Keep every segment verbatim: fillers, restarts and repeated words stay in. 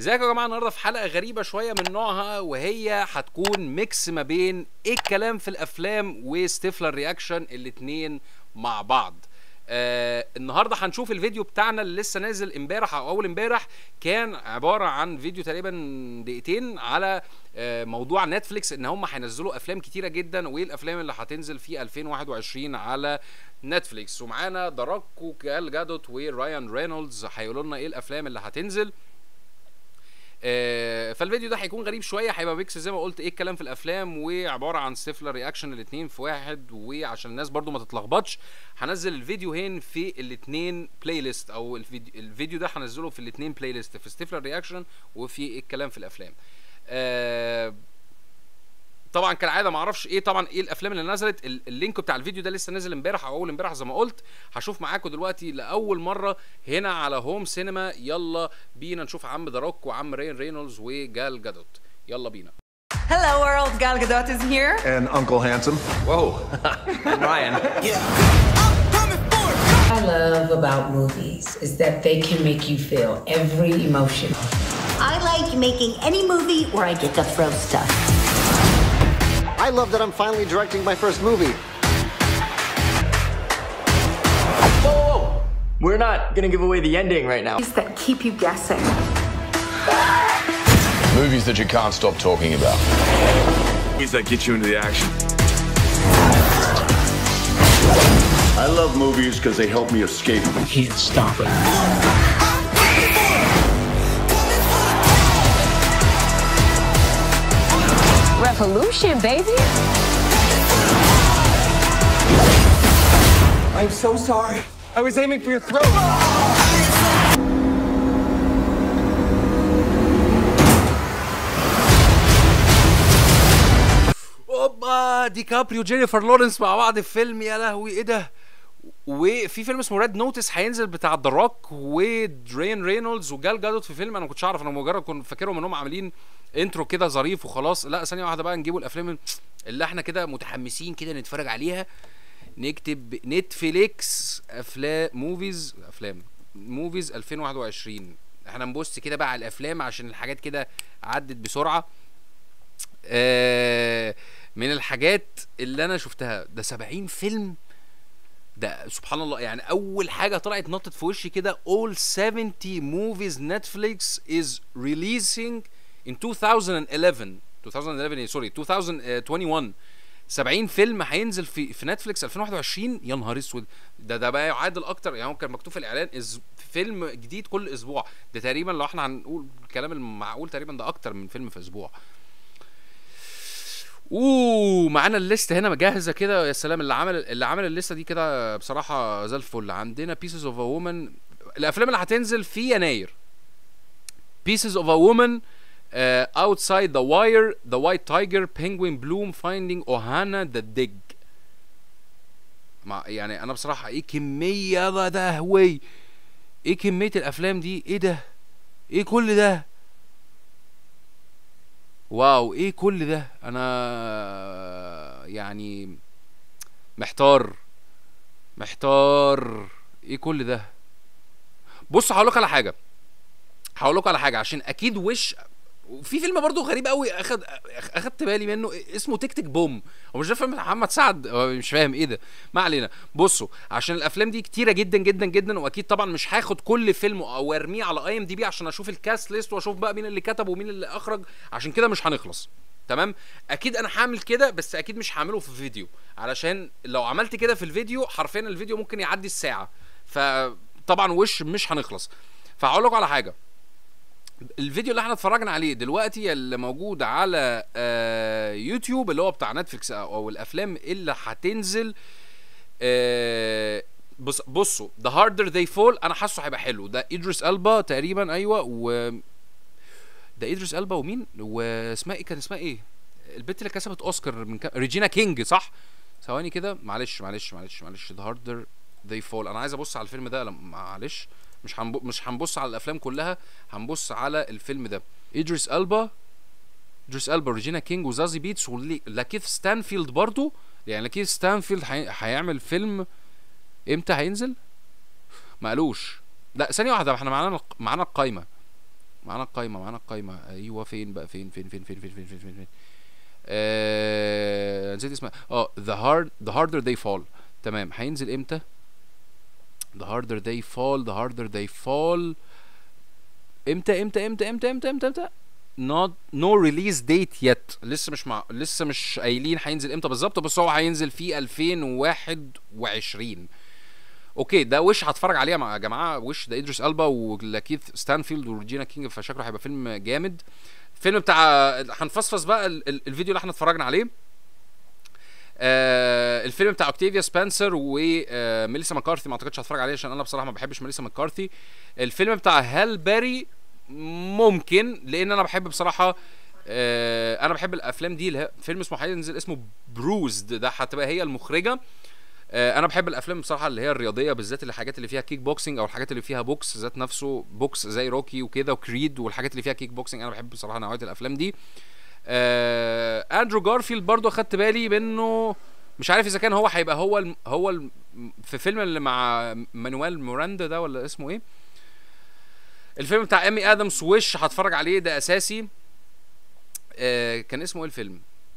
ازيكم يا جماعه؟ النهارده في حلقه غريبه شويه من نوعها، وهي هتكون ميكس ما بين ايه الكلام في الافلام وستيفلر رياكشن الاتنين مع بعض. آه النهارده هنشوف الفيديو بتاعنا اللي لسه نازل امبارح او اول امبارح، كان عباره عن فيديو تقريبا دقيقتين على آه موضوع نتفليكس ان هم هينزلوا افلام كتيره جدا، وايه الافلام اللي هتنزل في ألفين وواحد وعشرين على نتفليكس. ومعانا ذا روك وجال جادوت ورايان رينولدز هيقولوا لنا ايه الافلام اللي هتنزل. آه فالفيديو ده هيكون غريب شويه، هيبقى ميكس زي ما قلت ايه الكلام في الافلام وعباره عن ستيفلر رياكشن الاثنين في واحد. وعشان الناس برضو ما تتلخبطش، هنزل الفيديوهين في الاثنين بلاي ليست، او الفيديو, الفيديو ده هنزله في الاثنين بلاي ليست، في ستيفلر رياكشن وفي ايه الكلام في الافلام. آه طبعا كالعاده ما اعرفش ايه طبعا ايه الافلام اللي نزلت. اللينك بتاع الفيديو ده لسه نازل امبارح او اول امبارح زي ما قلت. هشوف معاكم دلوقتي لاول مره هنا على هوم سينما. يلا بينا نشوف عم ذا روك وعم راين رينولدز وجال جادوت. يلا بينا. Hello world, Gal Gadot is here. And Uncle Handsome. Whoa. And Ryan. What I love about movies is that they can make you feel every emotion. I like making any movie where I get to throw stuff. I love that I'm finally directing my first movie. Whoa, whoa. We're not gonna give away the ending right now. Movies that keep you guessing. Movies that you can't stop talking about. Movies that get you into the action. I love movies because they help me escape. I can't stop it. Revolution, baby. I'm so sorry. I was aiming for your throat. اوبا، ديكابريو وجينيفر لورنس مع بعض في فيلم، يا لهوي ايه ده. وفي فيلم اسمه ريد نوتس هينزل بتاع ذا روك ودرين رينولدز وجال جادوت في فيلم انا ما كنتش اعرف، انا مجرد كنت فاكرهم انهم عاملين انترو كده ظريف وخلاص. لا ثانيه واحده بقى، نجيبوا الافلام اللي احنا كده متحمسين كده نتفرج عليها. نكتب نتفليكس افلام موفيز افلام موفيز ألفين وواحد وعشرين. احنا نبص كده بقى على الافلام عشان الحاجات كده عدت بسرعه. آه من الحاجات اللي انا شفتها ده سبعين فيلم، ده سبحان الله. يعني اول حاجه طلعت نطت في وشي كده all seventy movies Netflix is releasing in twenty eleven twenty eleven سوري twenty twenty-one. سبعين فيلم هينزل في في نتفليكس ألفين وواحد وعشرين. يا نهار اسود، ده ده بقى يعادل اكتر. يعني هو كان مكتوب في الاعلان إز فيلم جديد كل اسبوع. ده تقريبا لو احنا هنقول الكلام المعقول تقريبا ده اكتر من فيلم في اسبوع. اوه معانا الليست هنا مجهزه كده. يا سلام، اللي عمل اللي عمل الليسته دي كده بصراحه زي الفل. عندنا Pieces of a Woman، الافلام اللي هتنزل في يناير: Pieces of a Woman, uh, Outside the Wire, The White Tiger, Penguin Bloom, Finding Ohana, The Dig. مع يعني انا بصراحه ايه كميه ده ده هوي ايه كميه الافلام دي، ايه ده، ايه كل ده، واو ايه كل ده. انا يعني محتار محتار ايه كل ده. بص هقول لك على حاجه هقول لك على حاجه عشان اكيد وش في فيلم برضو غريب قوي اخد اخدت بالي منه، اسمه تيك تيك بوم. هو مش ده فيلم محمد سعد؟ مش فاهم ايه ده، ما علينا. بصوا عشان الافلام دي كتيره جدا جدا جدا، واكيد طبعا مش هاخد كل فيلم او ارميه على اي ام دي بي عشان اشوف الكاست ليست واشوف بقى مين اللي كتب ومين اللي اخرج، عشان كده مش هنخلص. تمام، اكيد انا هعمل كده، بس اكيد مش هعمله في فيديو، علشان لو عملت كده في الفيديو حرفيا الفيديو ممكن يعدي الساعه، فطبعا وش مش هنخلص. فهقول لكم على حاجه، الفيديو اللي احنا اتفرجنا عليه دلوقتي اللي موجود على آه يوتيوب اللي هو بتاع نتفليكس او, أو الافلام اللي هتنزل، آه بص بصوا The Harder They Fall انا حاسه هيبقى حلو. ده ادريس البا تقريبا، ايوه، و ده ادريس البا ومين واسمها ايه، كان اسمها ايه البنت اللي كسبت اوسكار من كام، ريجينا كينج صح؟ ثواني كده، معلش معلش معلش معلش The Harder They Fall. انا عايز ابص على الفيلم ده، معلش مش هنب... مش هنبص على الافلام كلها، هنبص على الفيلم ده. ادريس البا ادريس البا ريجينا كينج وزازي بيتس ولاكيث ستانفيلد برضو. يعني لاكيث ستانفيلد هي... هيعمل فيلم امتى هينزل؟ ما قالوش. لا ثانيه واحده، احنا معانا معانا القايمه. معانا القايمه معانا القايمه ايوه فين بقى فين فين فين فين فين فين فين فين, فين. آه... نسيت اسمها اه The hard The harder they fall. تمام. هينزل امتى؟ The harder they fall The harder they fall امتى امتى امتى امتى امتى امتى امتى not no release date yet. لسه مش مع... لسه مش قايلين هينزل امتى بالظبط، بس هو هينزل في ألفين وواحد وعشرين. اوكي ده وش هتفرج عليه يا جماعه. وش ده ادريس البا ولاكيث ستانفيلد وروجينا كينج، فشكله هيبقى فيلم جامد. الفيلم بتاع هنفصفص بقى ال... ال... الفيديو اللي احنا اتفرجنا عليه. آه الفيلم بتاع اوكتافيا سبنسر وميليسا ماكارثي ما اعتقدش هتفرج عليه عشان انا بصراحه ما بحبش ميليسا ماكارثي. الفيلم بتاع هال باري ممكن، لان انا بحب بصراحه آه انا بحب الافلام دي. اللي فيلم اسمه هينزل اسمه بروزد، ده هتبقى هي المخرجه. آه انا بحب الافلام بصراحه اللي هي الرياضيه، بالذات الحاجات اللي فيها كيك بوكسنج او الحاجات اللي فيها بوكس ذات نفسه، بوكس زي روكي وكده وكريد والحاجات اللي فيها كيك بوكسنج. انا بحب بصراحه نوعيه الافلام دي. آه اندرو جارفيلد برضو اخدت بالي منه، مش عارف اذا كان هو هيبقى هو الم هو الم في فيلم اللي مع مانويل موراندا ده ولا اسمه ايه، الفيلم بتاع ايمي ادمز وش هتفرج عليه ده اساسي. آه كان اسمه ايه الفيلم؟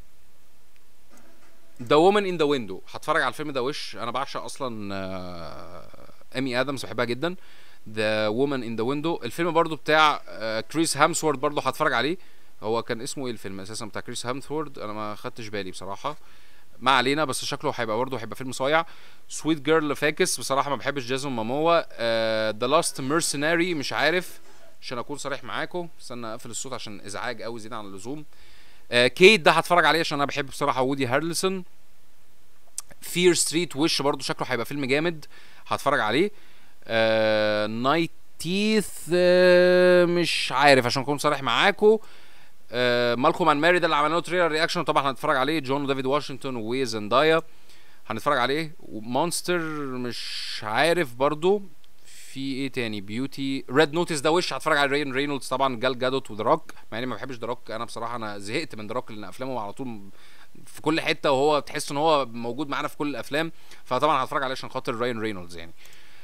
ذا وومن ان ذا ويندو. هتفرج على الفيلم ده وش. انا بعشق اصلا آه ايمي ادمز، بحبها جدا. ذا وومن ان ذا ويندو. الفيلم برضو بتاع آه كريس هامسورث برضو هتفرج عليه. هو كان اسمه ايه الفيلم اساسا بتاع كريس هامسورث؟ انا ما خدتش بالي بصراحه، ما علينا، بس شكله هيبقى برضه هيبقى فيلم صايع. سويت جيرل فاكس، بصراحه ما بحبش جيسون ماموا. ذا لاست ميرسيناري مش عارف عشان اكون صريح معاكم، استنى اقفل الصوت عشان ازعاج قوي زياده عن اللزوم. آه كيت ده هتفرج عليه عشان انا بحب بصراحه وودي هارلسون. فير ستريت وش برضه شكله هيبقى فيلم جامد هتفرج عليه. آه نايت تيث آه مش عارف عشان اكون صريح معاكم. آه مالكوم اند ماري ده اللي عملنا له تريلر رياكشن طبعا هنتفرج عليه. جون وديفيد واشنطن وزندايا هنتفرج عليه. ومونستر مش عارف برضو. في ايه تاني؟ بيوتي ريد نوتس ده وش هتفرج على رين رينولدز طبعا، جال جادوت وذا روك، مع اني ما بحبش ذا روك. انا بصراحه انا زهقت من ذا روك لان افلامه على طول في كل حته وهو تحس ان هو موجود معانا في كل الافلام، فطبعا هتفرج عليه عشان خاطر راين رينولدز يعني.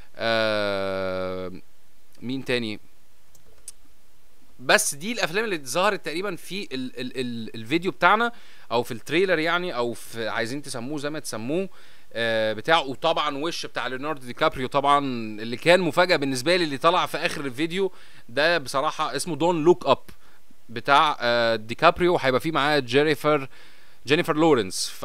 آه مين تاني؟ بس دي الافلام اللي ظهرت تقريبا في ال ال ال الفيديو بتاعنا او في التريلر يعني، او في عايزين تسموه زي ما تسموه آه بتاعه. وطبعا وش بتاع ليوناردو دي كابريو طبعا اللي كان مفاجاه بالنسبه لي اللي طلع في اخر الفيديو ده بصراحه، اسمه دون لوك اب بتاع آه دي كابريو، هيبقى فيه معاه جينيفر جينيفر لورنس. ف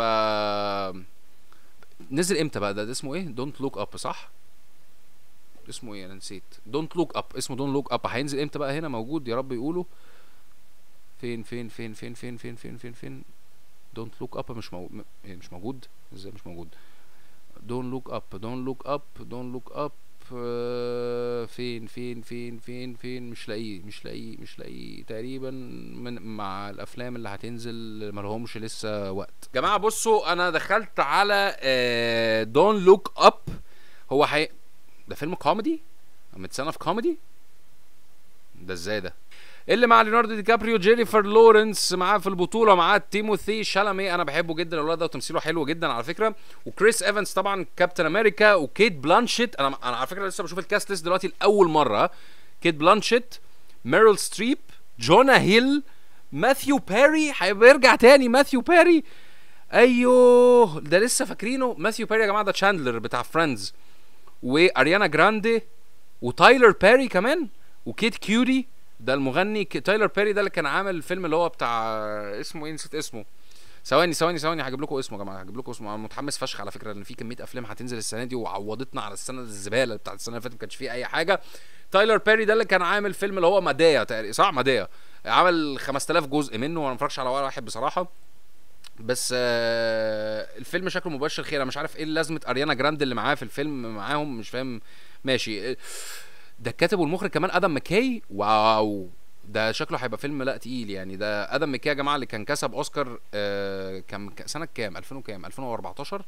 نزل امتى بقى ده, ده اسمه ايه؟ دونت لوك اب صح؟ اسمه ايه؟ انا نسيت. دونت لوك اب، اسمه دونت لوك اب. هينزل امتى بقى؟ هنا موجود يا رب يقولوا فين فين فين فين فين فين فين فين فين دونت لوك اب مش مو... مش موجود. ازاي مش موجود؟ دونت لوك اب دونت لوك اب دونت لوك اب فين فين فين فين فين مش لاقيه مش لاقيه مش لاقيه تقريبا من مع الافلام اللي هتنزل ما لهمش لسه وقت. جماعه بصوا انا دخلت على دونت لوك اب. هو حي... ده فيلم كوميدي متصنف كوميدي ده ازاي ده؟ اللي مع ليوناردو دي كابريو، جينيفر لورنس معاه في البطوله، معاه تيموثي شالامي، انا بحبه جدا الولد ده وتمثيله حلو جدا على فكره. وكريس ايفنز طبعا كابتن امريكا، وكيت بلانشيت. انا انا على فكره لسه بشوف الكاست ليست دلوقتي لاول مره. كيت بلانشيت، ميريل ستريب، جونا هيل، ماثيو بيري هيرجع تاني. ماثيو بيري ايوه ده لسه فاكرينه. ماثيو بيري يا جماعه ده تشاندلر بتاع فريندز، واريانا جراندي، وتايلر بيري كمان، وكيت كيوري ده المغني. تايلر بيري ده اللي كان عامل الفيلم اللي هو بتاع اسمه ايه؟ نسيت اسمه. ثواني ثواني ثواني هجيب لكم اسمه يا جماعه، هجيب لكم اسمه. انا متحمس فشخ على فكره لان في كميه افلام هتنزل السنه دي وعوضتنا على السنه الزباله بتاعت السنه اللي فاتت ما كانش فيه اي حاجه. تايلر بيري ده اللي كان عامل فيلم اللي هو ماديا تقريبا صح؟ ماديا عمل خمسة آلاف جزء منه وانا ما اتفرجش على ولا واحد بصراحه، بس آه الفيلم شكله مبشر خير. انا مش عارف ايه لازمه اريانا جراند اللي معاه في الفيلم معاهم، مش فاهم. ماشي. ده الكاتب والمخرج كمان ادم ماكاي. واو ده شكله هيبقى فيلم لا تقيل يعني. ده ادم ماكاي يا جماعه اللي كان كسب اوسكار آه كان سنه كام؟ ألفين وكام؟ ألفين وأربعتاشر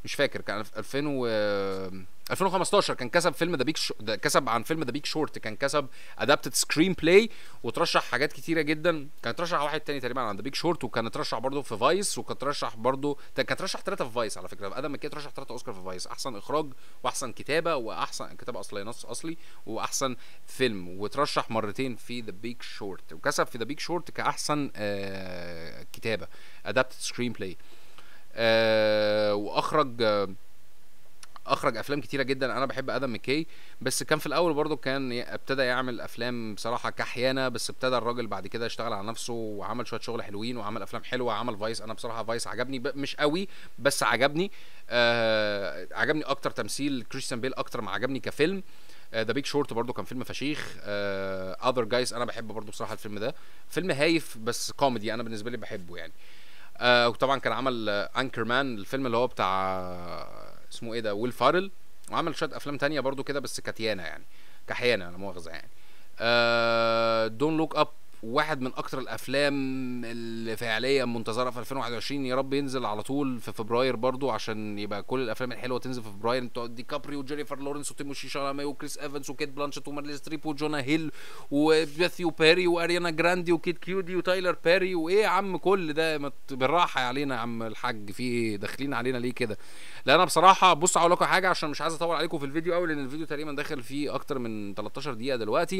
مش فاكر كان ألفين و ألفين وخمستاشر كان كسب فيلم ذا بيج شو... كسب عن فيلم ذا بيج شورت، كان كسب ادابتد سكرين بلاي، وترشح حاجات كتيره جدا. كان ترشح واحد تاني تقريبا عن ذا بيج شورت، وكان ترشح برضه في فايس، وكان ترشح برضه كان ترشح ثلاثه في فايس على فكره. ادم مكي ترشح ثلاثه اوسكار في فايس، احسن اخراج واحسن كتابه واحسن كتابه اصليه نص اصلي واحسن فيلم، وترشح مرتين في ذا بيج شورت، وكسب في ذا بيج شورت كاحسن آه كتابه ادابتد سكرين بلاي. آه واخرج آه اخرج افلام كتيره جدا. انا بحب ادم مكي، بس كان في الاول برضو كان ابتدى يعمل افلام بصراحه كحيانه، بس ابتدى الراجل بعد كده يشتغل على نفسه وعمل شويه شغل حلوين وعمل افلام حلوه. عمل فايس، انا بصراحه فايس عجبني مش قوي بس عجبني. آه عجبني اكتر تمثيل كريستيان بيل اكتر ما عجبني كفيلم. ذا بيج شورت برضو كان فيلم فشيخ. اذر uh, جايز انا بحب برضو بصراحه الفيلم ده، فيلم هايف بس كوميدي، انا بالنسبه لي بحبه يعني. آه وطبعا كان عمل انكر مان الفيلم اللي هو بتاع اسمه ايه ده ويل فارل، وعمل شويه افلام تانية برضو كده بس كتيانه يعني كحيانه لا مؤاخذه يعني. دون لوك اب واحد من اكتر الافلام اللي فعليا منتظره في ألفين وواحد وعشرين، يا رب ينزل على طول في فبراير برضو عشان يبقى كل الافلام الحلوه تنزل في فبراير. انتوا ديكابريو وجينيفر لورنس وتيموشي شالامي وكريس ايفنز وكيت بلانشيت ومارلي ستريب وجونا هيل وماثيو بيري واريانا جراندي وكيت كيودي وتايلر بيري، وايه يا عم كل ده بالراحه علينا يا عم الحاج، في ايه داخلين علينا ليه كده؟ لا انا بصراحه بص اقول لكم حاجه عشان مش عايز اطول عليكم في الفيديو قوي، لان الفيديو تقريبا داخل فيه اكتر من تلتاشر دقيقه دلوقتي.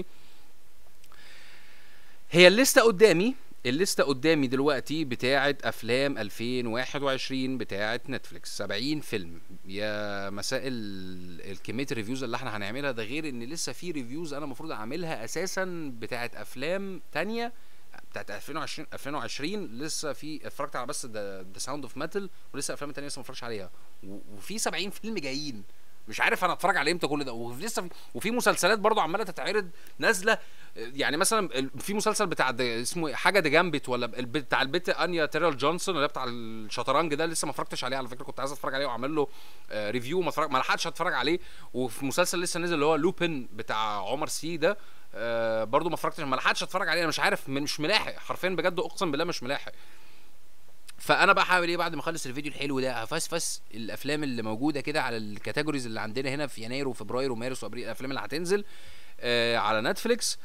هي الليسته قدامي الليسته قدامي دلوقتي بتاعه افلام ألفين وواحد وعشرين بتاعه نتفليكس، سبعين فيلم. يا مساء الكميه الريفيوز اللي احنا هنعملها ده، غير ان لسه في ريفيوز انا المفروض اعملها اساسا بتاعه افلام تانية بتاعت ألفين وعشرين ألفين وعشرين لسه في اتفرجت على بس ذا ساوند اوف ميتال، ولسه افلام تانية لسه ما اتفرجتش عليها، وفي سبعين فيلم جايين مش عارف انا اتفرج على امتى كل ده. ولسه في وفي مسلسلات برضو عماله تتعرض نازله، يعني مثلا في مسلسل بتاع اسمه حاجه دي جامبت ولا بتاع البت انيا تيرل جونسون اللي بتاع الشطرنج ده، لسه ما اتفرجتش عليه على فكره، كنت عايز اتفرج عليه واعمل له ريفيو ما اتفرج ما لحقتش اتفرج عليه. وفي مسلسل لسه نازل اللي هو لوبن بتاع عمر سي ده برضو ما اتفرجتش ما لحقتش اتفرج عليه، انا مش عارف مش ملاحق حرفيا بجد اقسم بالله مش ملاحق. فانا بقى هعمل ايه بعد ما اخلص الفيديو الحلو ده؟ هفسفس الافلام اللي موجوده كده على الكاتيجوريز اللي عندنا هنا في يناير وفبراير ومارس وابريل، الافلام اللي هتنزل آه على نتفليكس.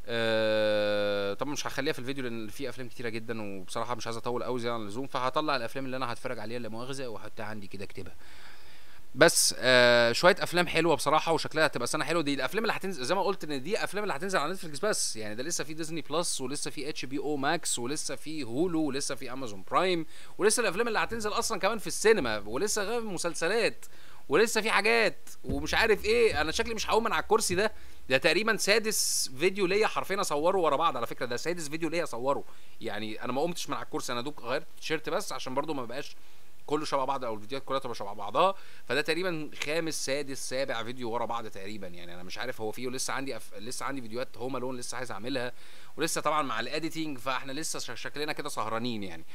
آه طبعا مش هخليها في الفيديو لان في افلام كتيره جدا وبصراحه مش عايز اطول قوي زي عن اللزوم، فهطلع الافلام اللي انا هتفرج عليها لا مؤاخذه واحطها عندي كده اكتبها. بس آه شويه افلام حلوه بصراحه وشكلها هتبقى سنه حلوه. دي الافلام اللي هتنزل زي ما قلت ان دي افلام اللي هتنزل على نتفليكس بس، يعني ده لسه في ديزني بلس ولسه في اتش بي او ماكس ولسه في هولو ولسه في امازون برايم ولسه الافلام اللي هتنزل اصلا كمان في السينما ولسه غير مسلسلات ولسه في حاجات ومش عارف ايه. انا شكلي مش هقوم من على الكرسي ده، ده تقريبا سادس فيديو ليا حرفيا اصوره ورا بعض على فكره، ده سادس فيديو ليا اصوره، يعني انا ما قمتش من على الكرسي، انا دوك غيرت التيشيرت بس عشان برضو ما بقاش كله شبه بعض او الفيديوهات كلها تبقى شبه بعضها. فده تقريبا خامس سادس سابع فيديو ورا بعض تقريبا، يعني انا مش عارف هو فيه. ولسه عندي أف... لسه عندي فيديوهات هوم الون لسه عايز اعملها، ولسه طبعا مع الاديتنج فاحنا لسه شكلنا كده سهرانين يعني.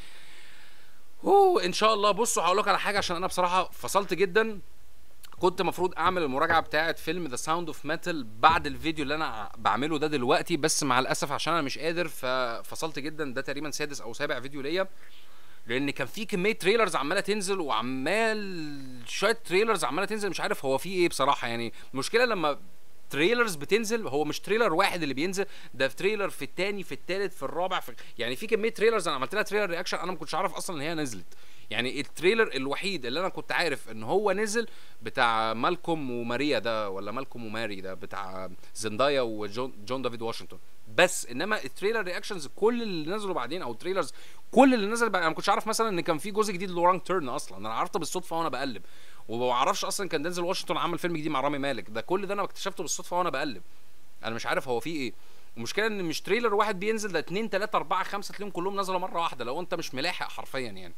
اوه ان شاء الله. بصوا هقول لك على حاجه عشان انا بصراحه فصلت جدا، كنت المفروض اعمل المراجعه بتاعه فيلم ذا ساوند اوف ميتال بعد الفيديو اللي انا بعمله ده دلوقتي، بس مع الاسف عشان انا مش قادر ففصلت جدا. ده تقريبا سادس او سابع فيديو ليا، لان كان في كميه تريلرز عماله تنزل وعمال شويه تريلرز عماله تنزل مش عارف هو في ايه بصراحه. يعني المشكله لما تريلرز بتنزل هو مش تريلر واحد اللي بينزل، ده في تريلر في الثاني في الثالث في الرابع في... يعني في كميه تريلرز انا عملت لها تريلر رياكشن انا ما كنتش عارف اصلا ان هي نزلت. يعني التريلر الوحيد اللي انا كنت عارف ان هو نزل بتاع مالكوم وماريا ده ولا مالكوم وماري ده بتاع زندايا وجون جون دافيد واشنطن بس، انما التريلر رياكشنز كل اللي نزلوا بعدين او التريلرز كل اللي نزل بقى انا ما كنتش عارف مثلا ان كان في جزء جديد لورانج تيرن اصلا، انا عرفت بالصدفه وانا بقلب، وما اعرفش اصلا كان دينزل واشنطن عمل فيلم جديد مع رامي مالك، ده كل ده انا اكتشفته بالصدفه وانا بقلب، انا مش عارف هو في ايه. المشكله ان مش تريلر واحد بينزل، ده اتنين تلاته اربعه خمسه تلاقيهم كلهم نزلوا مره واحده لو انت مش ملاحق حرفيا يعني.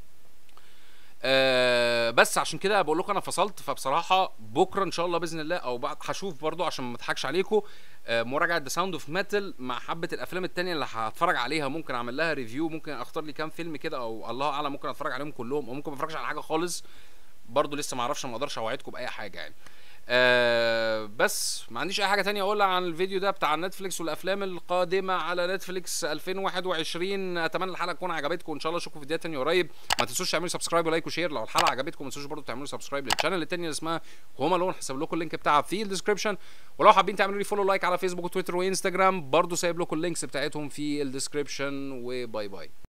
أه بس عشان كده بقول لكم انا فصلت. فبصراحه بكره ان شاء الله باذن الله او بعد هشوف برضو عشان ما اضحكش عليكم أه مراجعه ذا ساوند اوف ميتال مع حبه الافلام التانية اللي هتفرج عليها، ممكن اعمل لها ريفيو، ممكن اختار لي كام فيلم كده او الله اعلم ممكن اتفرج عليهم كلهم او ممكن ما اتفرجش على حاجه خالص برضو، لسه ما اعرفش، ما اقدرش اوعدكم باي حاجه يعني. آه بس ما عنديش اي حاجه تانية اقولها عن الفيديو ده بتاع نتفليكس والافلام القادمه على نتفليكس ألفين وواحد وعشرين. اتمنى الحلقه تكون عجبتكم، وان شاء الله اشوفكم في فيديوهات تانية قريب. ما تنسوش تعملوا سبسكرايب ولايك وشير لو الحلقه عجبتكم. ما تنسوش برضو تعملوا سبسكرايب للشانل التانية اللي اسمها هوم الون، هسيب لكم اللينك بتاعها في الديسكربشن. ولو حابين تعملوا لي فولو لايك على فيسبوك وتويتر وانستجرام برضو سايب لكم اللينكس بتاعتهم في الديسكربشن. وباي باي.